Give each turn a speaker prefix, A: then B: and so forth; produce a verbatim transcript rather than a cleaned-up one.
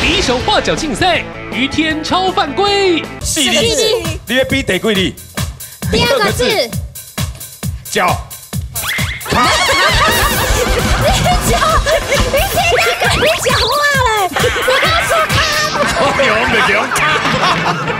A: 比手画脚竞赛，于天超犯规。
B: 四字，你要比第几字？
C: 第二个字，
B: 脚。
C: 你脚，你前两个你讲话了，我刚说卡。
B: 我用的用卡。